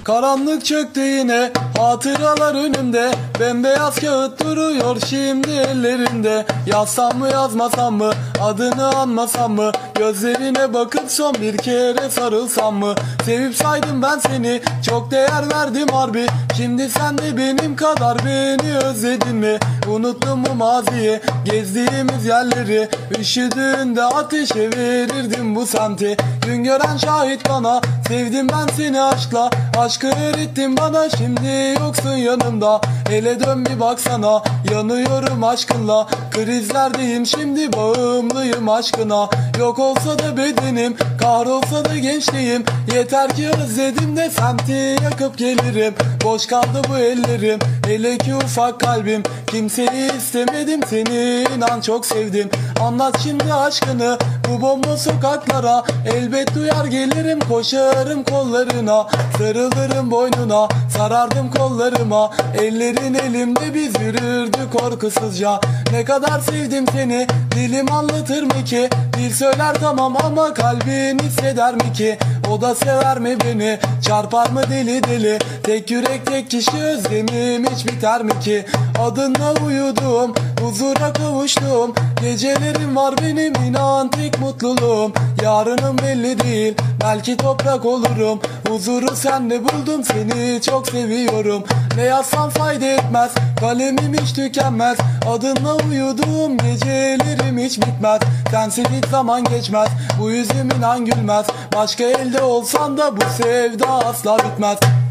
Karanlık çöktü yine, hatıralar önümde. Bembeyaz kağıt duruyor şimdi ellerinde. Yazsam mı yazmasam mı, adını anmasam mı, gözlerine bakıp son bir kere sarılsam mı? Sevip saydım ben seni, çok değer verdim harbi. Şimdi sen de benim kadar beni özledin mi? Unuttun mu maziyi, gezdiğimiz yerleri? Üşüdüğünde ateşe verirdim bu semti. Gün gören şahit bana, sevdim ben seni aşkla. Aşkı öğrettin bana, şimdi yoksun yanımda. Hele dön bir baksana, yanıyorum aşkınla. Krizlerdeyim şimdi, bağımlıyım aşkına. Yok olsa da bedenim, kahrolsa da gençliğim. Yeter ki özledim de semti yakıp gelirim. Boş kaldı bu ellerim, hele ki ufak kalbim. Kimseyi istemedim, seni inan çok sevdim. Anlat şimdi aşkını bu bomba sokaklara. Elbet duyar gelirim, koşarım kollarına. Sarılırım boynuna, sarardım kollarıma. Ellerin elimde, biz yürürdük korkusuzca. Ne kadar sevdim seni, dilim anlatır mı ki? Dil söyler tamam ama kalbin hisseder mi ki? O da sever mi beni, çarpar mı deli deli? Tek yürek tek kişi, özlemim hiç biter mi ki? Adınla uyudum, huzura kavuştum. Gecelerim var benim, inan tek mutluluğum. Yarınım belli değil, belki toprak olurum. Huzuru sende buldum, seni çok seviyorum. Ne yazsam fayda etmez, kalemim hiç tükenmez. Adınla uyuduğum gecelerim hiç bitmez. Sensiz hiç zaman geçmez, bu yüzüm inan gülmez. Başka elde olsan da bu sevda asla bitmez.